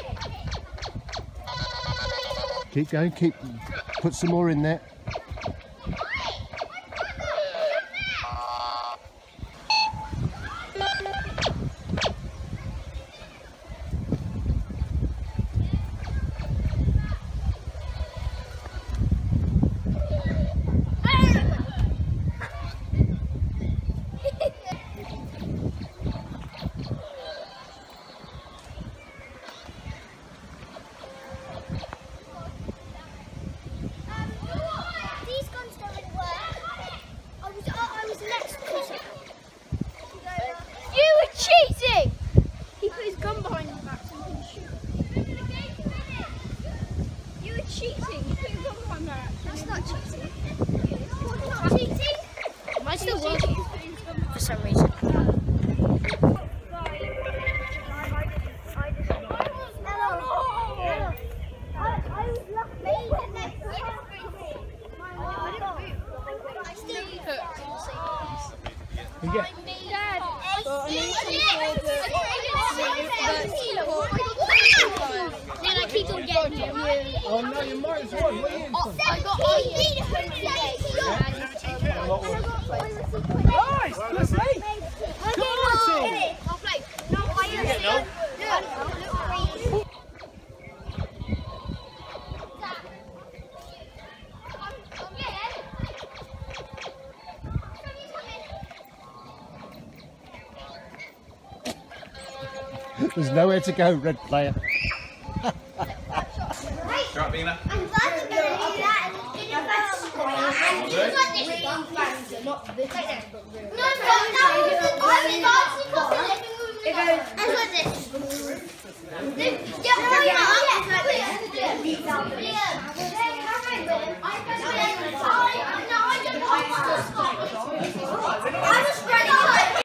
Keep going, put some more in there. Oh no, you might as well. What are you in for? Nice! Let's eat! Come on, team! There's nowhere to go, red player. Right, Bina. I'm glad you're going to do that. Not this. No,